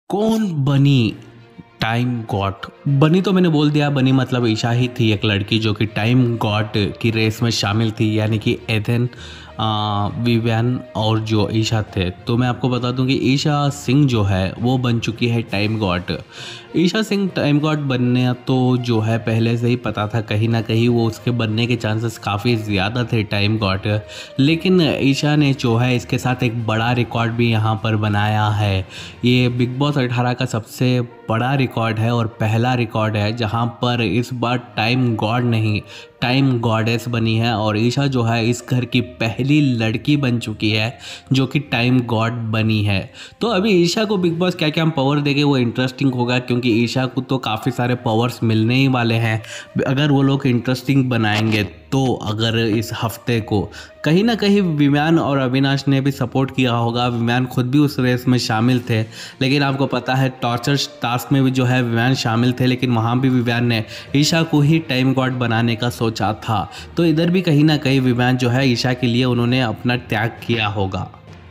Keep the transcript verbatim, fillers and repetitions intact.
कौन बनी time God? बनी तो मैंने बोल दिया, बनी मतलब ईशा ही थी, एक लड़की जो कि टाइम गॉड की रेस में शामिल थी, यानी कि एथन, विवियन और जो ईशा थे। तो मैं आपको बता दूं कि ईशा सिंह जो है वो बन चुकी है time god. Isha Singh time god बनने तो जो है पहले से ही पता था, कहीं ना कहीं वो उसके बनने के चांसेस काफ़ी ज़्यादा थे टाइम गॉड। लेकिन ईशा ने जो है इसके साथ एक बड़ा रिकॉर्ड भी यहाँ पर बनाया है। ये बिग बॉस अठारह का सबसे बड़ा रिकॉर्ड है और पहला रिकॉर्ड है जहाँ पर इस बार टाइम गॉड नहीं, टाइम गॉडेस बनी है। और ईशा जो है इस घर की पहली लड़की बन चुकी है जो कि टाइम गॉड बनी है। तो अभी ईशा को बिग बॉस क्या क्या पावर देंगे वो इंटरेस्टिंग होगा, क्योंकि ईशा को तो काफ़ी सारे पावर्स मिलने ही वाले हैं अगर वो लोग इंटरेस्टिंग बनाएंगे तो। अगर इस हफ्ते को कहीं ना कहीं विमान और अविनाश ने भी सपोर्ट किया होगा, विमान खुद भी उस रेस में शामिल थे, लेकिन आपको पता है टॉर्चर टास्क में भी जो है विमान शामिल थे, लेकिन वहाँ भी विमान ने ईशा को ही टाइम गॉड बनाने का सोचा था। तो इधर भी कहीं ना कहीं विमान जो है ईशा के लिए उन्होंने अपना त्याग किया होगा।